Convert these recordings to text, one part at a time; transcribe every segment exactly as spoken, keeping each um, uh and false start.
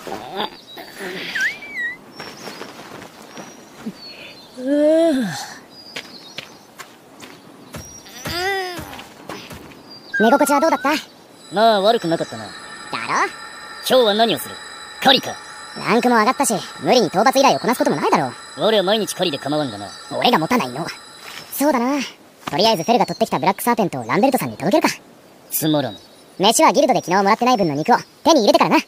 寝心地はどうだった？ まあ悪くなかったな。 だろ？ 今日は何をする？狩りか。 ランクも上がったし、無理に討伐依頼をこなすこともないだろう。 俺は毎日狩りで構わんがな。 俺が持たないの。そうだな。とりあえずフェルが取ってきたブラックサーペントをランベルトさんに届けるか。 つまらん。 飯はギルドで昨日もらってない分の肉を手に入れてからな。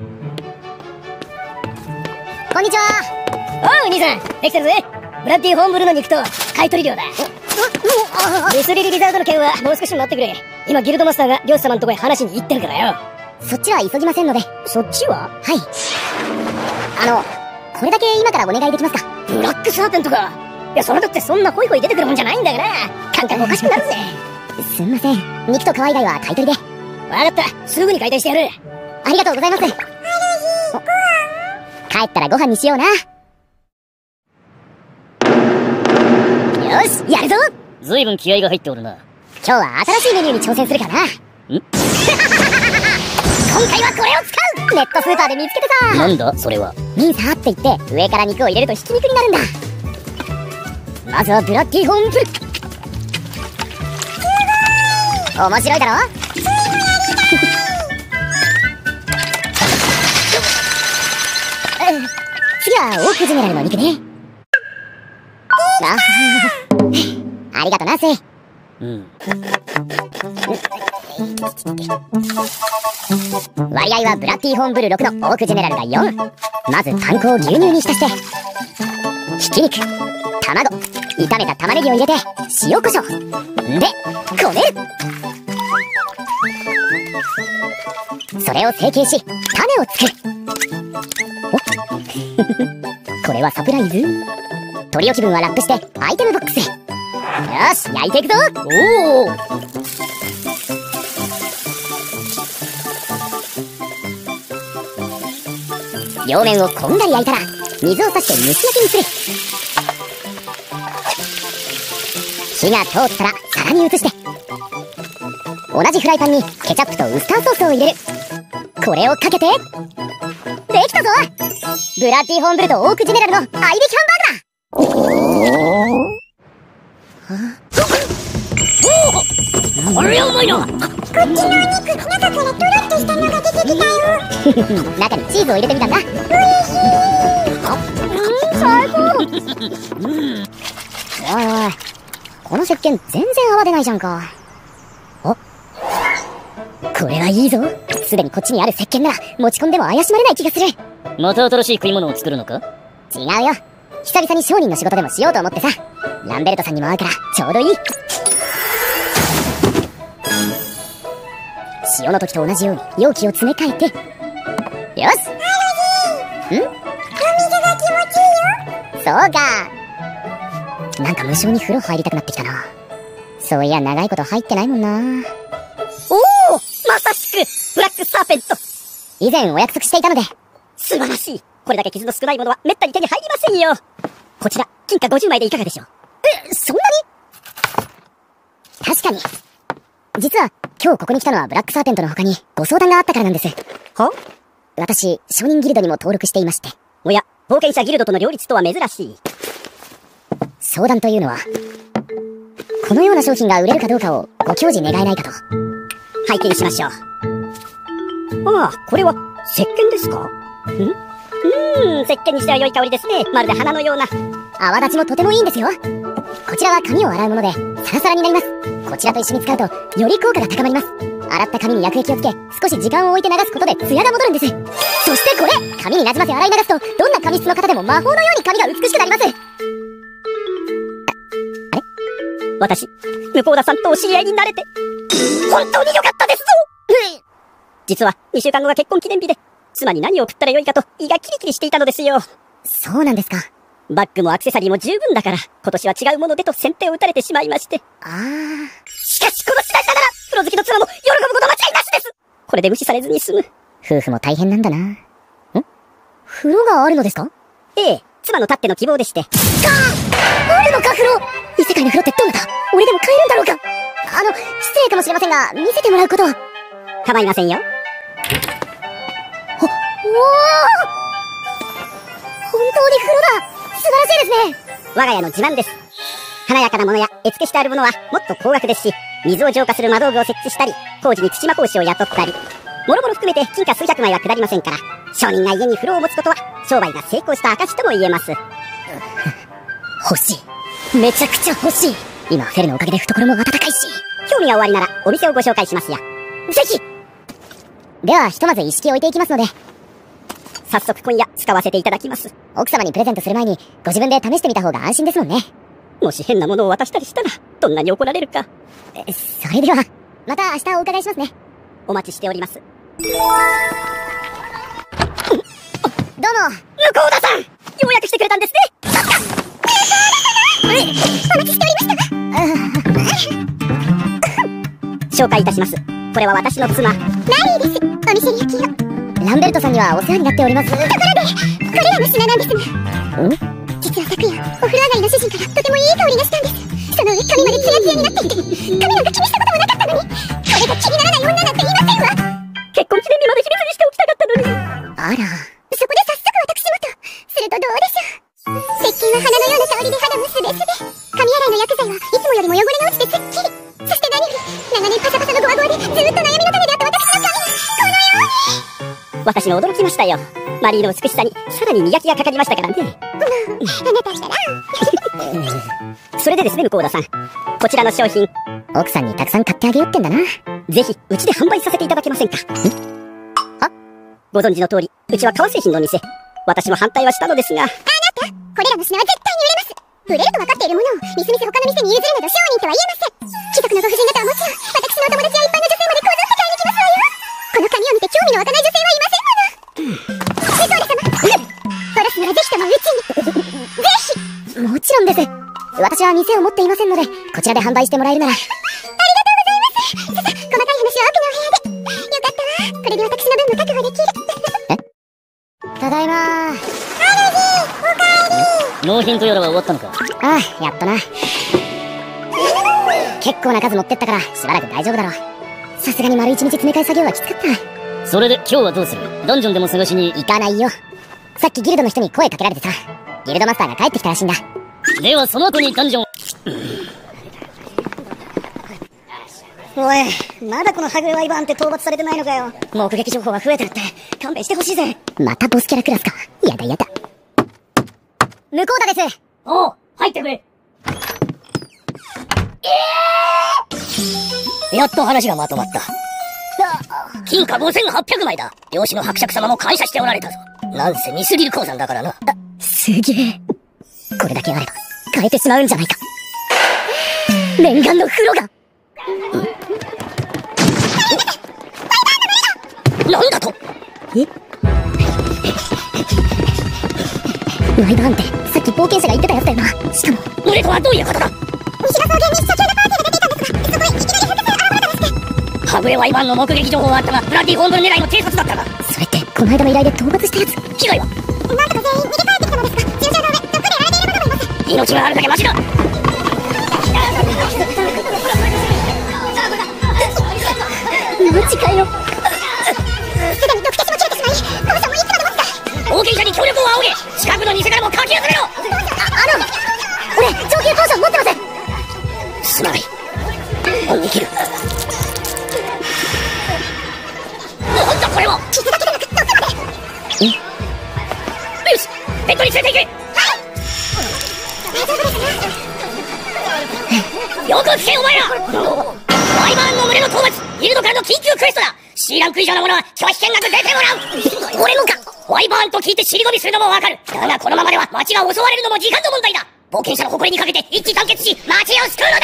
こんにちは。 おう兄さん、できてるぜ。ブラッディホーンブルの肉と買い取り料だ。リスリリリザードの件はもう少し待ってくれ。今ギルドマスターが漁師様のとこへ話に行ってるからよ。 そっちは急ぎませんので。 そっちは？ はい。あの、これだけ今からお願いできますか？ ブラックサーペントか。いや、それだってそんなホイホイ出てくるもんじゃないんだから。感覚おかしくなるぜ。 すんません。肉と皮以外は買い取りで。 わかった。すぐに解体してやる。 ありがとうございます。帰ったらご飯にしような。よし、やるぞ。 ずいぶん気合が入っておるな。 今日は新しいメニューに挑戦するからな。ん今回はこれを使う。ネットスーパーで見つけてさ。 なんだそれは。 ミンサーって言って上から肉を入れるとひき肉になるんだ。まずはブラッディホーンブル。面白いだろ。次はオークジェネラルの肉ね。あありがとな、セイ。 うん。 割合はブラッディホーンブルろくのオークジェネラルがよん。まずパン粉を牛乳に浸して、ひき肉、卵、炒めた玉ねぎを入れて塩コショウでこねる。それを成形し種を作る。おこれはサプライズ。取り置き分はラップしてアイテムボックスへ。よし、焼いていくぞ。 おお。 両面をこんがり焼いたら水を差して蒸し焼きにする。火が通ったら皿に移して、同じフライパンにケチャップとウスターソースを入れる。これをかけてできたぞ。ブラッディホーンブルとオークジェネラルの合いびきハンバーグだ。 これはうまいな。 こっちのお肉、中からトロッとしたのが出てきたよ。 中にチーズを入れてみたんだ。おいしい。うん、最高。おいおい、この石鹸全然泡出ないじゃんか。お、これはいいぞ。すでにこっちにある石鹸なら持ち込んでも怪しまれない気がする。 また新しい食い物を作るのか？ 違うよ。久々に商人の仕事でもしようと思ってさ。ランベルトさんにも会うからちょうどいい。塩の時と同じように容器を詰め替えて。よし。ん？お水が気持ちいいよ。そうか。なんか無性に風呂入りたくなってきたな。そういや長いこと入ってないもんな。 おお、まさしくブラックサーペント。 以前お約束していたので。 素晴らしい。これだけ傷の少ないものはめったに手に入りませんよ。こちら金貨ごじゅうまいでいかがでしょう？ え、そんなに？確かに。実は今日ここに来たのはブラックサーペントの他にご相談があったからなんです。 は？ 私、商人ギルドにも登録していまして。 おや、冒険者ギルドとの両立とは珍しい。 相談というのは、このような商品が売れるかどうかをご教示願えないかと。 拝見しましょう。ああ、これは石鹸ですか？ん？うーん、石鹸にしては良い香りですね。まるで花のような。 泡立ちもとてもいいんですよ。こちらは髪を洗うものでサラサラになります。こちらと一緒に使うとより効果が高まります。洗った髪に薬液をつけ少し時間を置いて流すことでツヤが戻るんです。そしてこれ、髪になじませ洗い流すとどんな髪質の方でも魔法のように髪が美しくなります。あ、あれ？ 私、向田さんとお知り合いになれて本当に良かったですぞ。実はにしゅうかんごが結婚記念日で妻に何を送ったらよいかと胃がキリキリしていたのですよ。 そうなんですか。 バッグもアクセサリーも十分だから今年は違うものでと先手を打たれてしまいまして。 ああ。 しかしこの次第だならプロ好きの妻も喜ぶこと間違いなしです。これで無視されずに済む。 夫婦も大変なんだな。ん？風呂があるのですか？ ええ、妻のたっての希望でして。かあ！ あるのか風呂。異世界の風呂ってどうなった？俺でも買えるんだろうか？あの、失礼かもしれませんが見せてもらうことは。 構いませんよ。 あ、 本当に風呂だ。素晴らしいですね。 我が家の自慢です。華やかなものや絵付けしてあるものはもっと高額ですし、水を浄化する魔道具を設置したり、工事に土魔法師を雇ったり、もろもろ含めて金貨数百枚は下りませんから、商人が家に風呂を持つことは商売が成功した証とも言えます。 欲しい。めちゃくちゃ欲しい。今フェルのおかげで懐も温かいし。 興味がおありならお店をご紹介しますや。 ぜひ。ではひとまず一式置いていきますので、 早速今夜使わせていただきます。 奥様にプレゼントする前にご自分で試してみた方が安心ですもんね。 もし変なものを渡したりしたらどんなに怒られるか。 え、それではまた明日お伺いしますね。 お待ちしております。どうも。 向田さん、ようやくしてくれたんですね。 お待ちしておりました。 紹介いたします。これは私の妻マリーです。お店に行きよ。 ランベルトさんにはお世話になっております。 ところでこれらの品なんですが、 ん実は昨夜お風呂上がりの主人からとてもいい香りがしたんです。その上髪までツヤツヤになっていて、髪なんか気にしたこともなかったのに、これが気にならない女なんていませんわ。 結婚記念日まで秘密にしておきたかったのに。 あら。 そこで早速私もと。するとどうでしょう。石鹸は花のような香りで肌もすべすべ。髪洗いの薬剤はいつもよりも汚れが落ちてすっきり。そして何より長年パサパサのゴワゴワでずっと悩みの種であった私の髪がこのように。 私も驚きましたよ。マリーの美しさにさらに磨きがかかりましたからね。 もうあなたったらそれでですね、向田さん、こちらの商品、 奥さんにたくさん買ってあげようってんだな。 ぜひうちで販売させていただけませんか。 あ、 ご存知の通りうちは革製品の店。私も反対はしたのですが、あなた、 これらの品は絶対に売れます。売れると分かっているものをみすみす他の店に譲るなど商人とは言えません。貴族のご婦人方はもちろん、私のお友達や一般の女性までこぞって買いに来ますわよ。この紙を見て興味の湧かない女性はいませんもの。メソーレ様、おろすならぜひともうちに。ぜひ。 もちろんです。私は店を持っていませんので、こちらで販売してもらえるなら。 ありがとうございます。ささ、細かい話は奥のお部屋で。よかったわ。これで私の分も確保できる。 え？ただいまー。 納品とやらは終わったのか。 ああ、やっとな。結構な数持ってったからしばらく大丈夫だろう。さすがに丸一日詰め替え作業はきつかった。 それで今日はどうする？ダンジョンでも探しに。 行かないよ。さっきギルドの人に声かけられてさ、ギルドマスターが帰ってきたらしいんだ。 ではその後にダンジョン。 おい、まだこのはぐれワイバーンって討伐されてないのかよ。目撃情報が増えてるって勘弁してほしいぜ。 またボスキャラクラスか。やだやだ。向田です。 おう、入ってくれ。えー、やっと話がまとまった。金貨ごせんはっぴゃくまいだ。漁師の伯爵様も感謝しておられたぞ。なんせ見すぎる鉱山だからな。 すげえ。これだけあれば買えてしまうんじゃないか。念願の風呂が。 なんだと？ え？ワイバーンってさっき冒険者が言ってたやつだよな。しかも俺とはどういうことだ？ 西の草原に社長のパーティーが出ていたんですが、そこへいきなり博士が現れたんです。 はぐれワイバーンの目撃情報はあったが、ブラッディホーンブル狙いの偵察だったが。 それってこの間の依頼で討伐したやつ。 被害は？ なんとか全員逃げ帰ってきたのですが、駐車場の上、どっかでやられている者もいます。 命があるだけマシだ。 マジかよ。 すでに毒消しも切れてしまい、当初もいくらでも使う。 冒険者に協力を仰げ。近くの店からもかき集めろ。 あ、あの俺上級ポーション持ってます。 すまない恩に切る。なんだこれは。 傷だけでなく毒まで。 え？よし、ベッドに連れて行け。はい。 大丈夫ですな。よく聞けお前ら。ワイバーンの群れの討伐、ギルドからの緊急クエストだ。シーランク以上の者は拒否見学出てもらう。俺もか。ワイバーンと聞いて尻込みするのもわかる。だがこのままでは町が襲われるのも時間の問題だ。冒険者の誇りにかけて一致団結し町を救うのだ。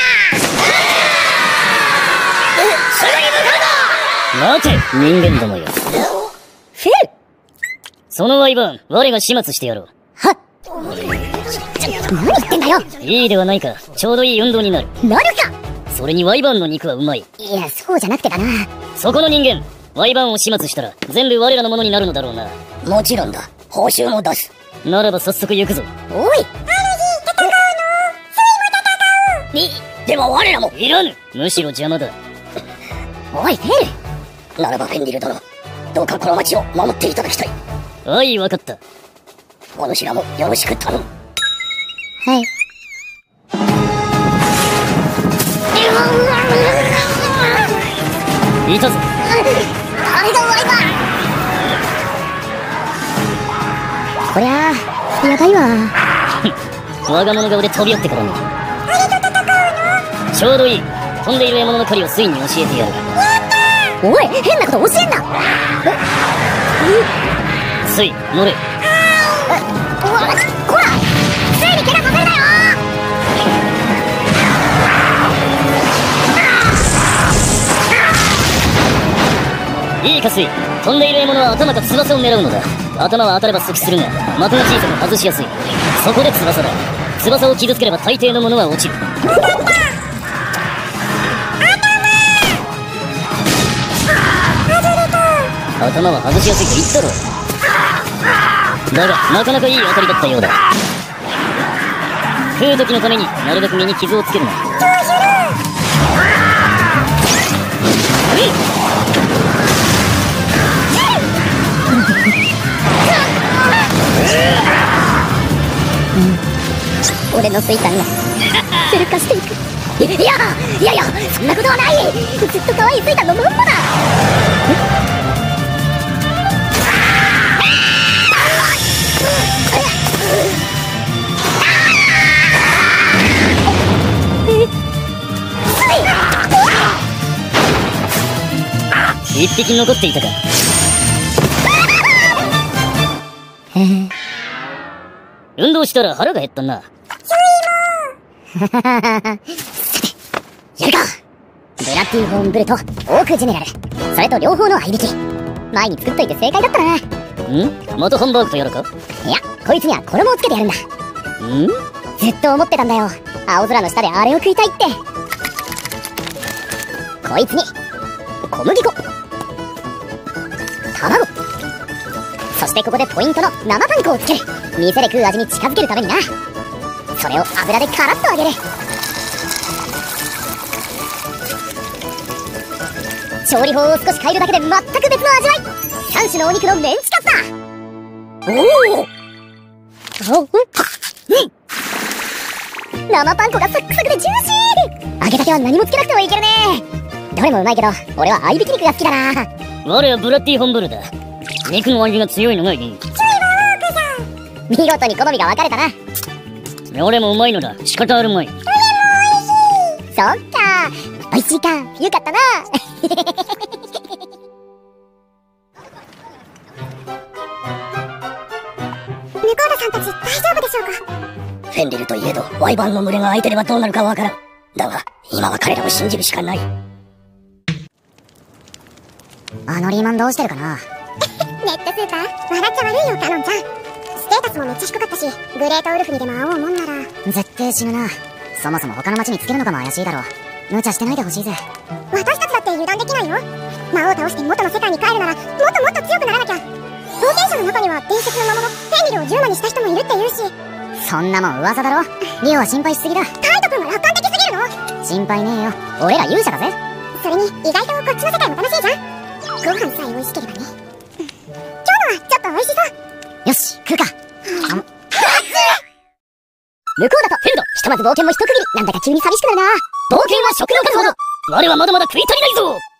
すぐに向かうぞ。待て人間どもよ。 フェル。 そのワイバーン我が始末してやろう。 はっ。何言ってんだよ。 いいではないか。ちょうどいい運動になる。 なるか。 それにワイバーンの肉はうまい。 いや、そうじゃなくてだな。 そこの人間、ワイバーンを始末したら全部我らのものになるのだろうな。もちろんだ。報酬も出す。ならば早速行くぞ。 おい。 に、では我らもいらぬ。むしろ邪魔だ。 おい、フェル。 ならばフェンリル殿、どうかこの町を守っていただきたい。 はい、わかった。お主らもよろしく頼む。 はい。 いたぞ。 あれがワイパー。 こりゃあやばいわ。 我が物顔で飛び寄ってからに。 あれと戦うの？ ちょうどいい。飛んでいる獲物の狩りをスイに教えてやる。 おい、変なこと教えんな。 スイ、乗れ。 こら、ついに怪我させるなよ。 いいかスイ。飛んでいる獲物は頭か翼を狙うのだ。頭は当たれば即死するが、的が小さく外しやすい。そこで翼だ。翼を傷つければ大抵のものは落ちる。頭は外しやすいと言ったろ。だがなかなかいい当たりだったようだ。食う時のためになるべく身に傷をつけるな。 俺のスイタンが通過していく。 いやいやいや、そんなことはない。 ずっと可愛いスイタンのまんまだ。 一匹残っていたか。 へえ。 運動したら腹が減ったな。 やるか。ブラッディホーンブルとオークジェネラル、それと両方の合いびき。前に作っといて正解だったな。 ん？またハンバーグとやるか？ いや、こいつには衣をつけてやるんだ。 ん？ ずっと思ってたんだよ。青空の下であれを食いたいって。こいつに小麦粉、卵、そしてここでポイントの生パン粉をつける。店で食う味に近づけるためにな。それを油でカラッと揚げる。調理法を少し変えるだけで全く別の味わい。さん種のお肉のメンチカツだ。 おお。 生パン粉がサックサクでジューシー。揚げたては何もつけなくてもいけるね。どれもうまいけど俺は合いびき肉が好きだな。 我はブラッディホンブルだ。肉の味が強いのがいい。 見事に好みが分かれたな。 俺もうまいのだ。仕方あるまい。 そっか、美味しいか。よかったな。 向田さんたち大丈夫でしょうか？ フェンリルといえどワイバーンの群れが相手ではどうなるかわからん。だが今は彼らを信じるしかない。 あのリーマンどうしてるかな。 ネットスーパー笑っちゃ悪いよ、カノンちゃん。ステータスもめっちゃ低かったし、グレートウルフにでも会おうもんなら。 絶対死ぬな。そもそも他の町につけるのかも怪しいだろう。無茶してないでほしいぜ。 私たちだって油断できないよ。魔王を倒して元の世界に帰るならもっともっと強くならなきゃ。冒険者の中には伝説の魔物フェンリルを十魔にした人もいるって言うし。 そんなもん噂だろ。リオは心配しすぎだ。 カイト君が楽観的すぎるの。 心配ねえよ、俺ら勇者だぜ。 それに意外とこっちの世界も楽しいじゃん。ご飯さえ美味しければね。うん、今日のはちょっと美味しそう。 よし、食うか。あん向こうだとフェルだ。 ひとまず冒険も一区切り。なんだか急に寂しくなるな。 冒険は食の数ほど。我はまだまだ食い足りないぞ。